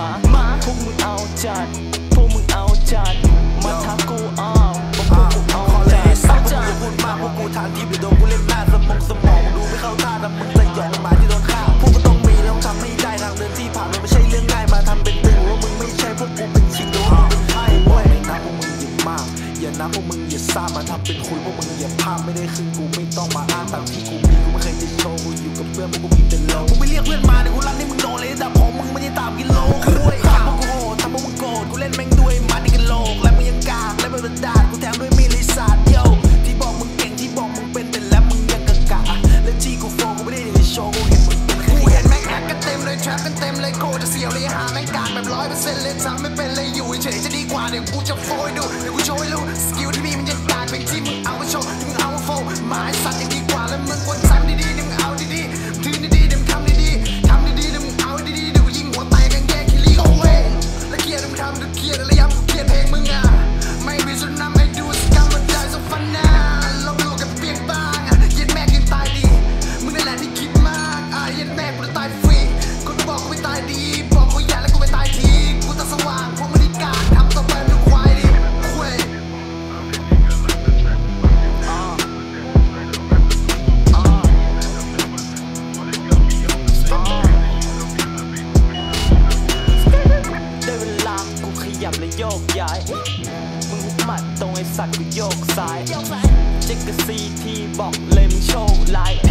พวกมึงเอาจัดพวกมึงเอาจัดมาทักกูเอาพวกกูเอาจัดเอาจัดพูดมากพวกกูทางทีมเดี๋ยวโดนกูเล่นหน้าสมองดูไม่เข้าท่าแต่มึงสยองมาที่โดนฆ่าพวกกูต้องมีต้องทำให้ได้ทางเดินที่ผ่านมันไม่ใช่เรื่องง่ายมาทำเป็นตึงว่ามึงไม่ใช่พวกกูเป็นชิงโดมึงเป็นไพ่เว้ยนะพวกมึงอย่ามากอย่านะพวกมึงอย่าซ่ามาทำเป็นคุยพวกมึงอย่าพาไม่ได้คืนกูไม่ต้องมาอ้างตามที่กูมีกูไม่เคยจะโชว์กูอยู่กับเพื่อนพวกกูมีแต่โลมึงไปเรียกเพื่อนมาเดี๋ยวกูรันให้มึงโดนเลยแต่ของมึงไม่ได้ตามกิโลคุยทำพวกกูโหดทำพวกมึงโกรธกูเล่นแม่งด้วยมันนี่กันโลกและมึงยังกากและเป็นดาดกูแทงด้วยมีดเลยสาดโยที่บอกมึงเก่งที่บอกมึงเป็นแต่แล้วมึงยังกะและที่กูโฟกูไม่ได้ในโชว์กูเห็นมึงเป็นกูเห็นแม็กกันเต็มเลยแทร็กกันเต็มเลยโคจะเสียวเลยหาแม่งกากแบบ100%เลยทำไม่เป็นเลยอยู่เฉยจะดีกว่าเดี๋ยวกูจะโฟยดูเดี๋ยวกูโชว์ให้รู้สกิลที่มีมันยังกากเป็นที่มึงเอาไปโชว์ที่มึงเอามาโฟหมายสัตว์ยังดีกว่าแล้วมึงควรทำดีๆเดี๋ยวมึงเอาดีๆทีดีๆเดี๋ยวมึงทำดีๆทำดีๆเดี๋ยวมึงเอาดีๆเดี๋ยวกูยิงหัวแตกกันแย่คิริโอเว้และเกียร์มึงทำดูเกียร์และย้ำกูเกียร์เพลงมึงอ่ะไม่มีส่วนนำให้ดูสกัมมันได้ส่งฟันหน้าลองดูกับเปียกบ้างเย็นแม่ยังตายดีมึงนั่นแหละที่คิดมากเย็นแม่กูจะตายฟรีกูบอกกูไม่ตายดีบอกกูอย่าแล้วกูไม่ตายทีกูตาสว่างพวกมันดีการทำต่อไปดูควายดิคุยได้เวลากูขยับและโยกย้ายมึงหุบหมัดตรงไอสัตว์กูโยกซ้ายเจ๊กกับซีทีบอกเลยมึงโชคร้าย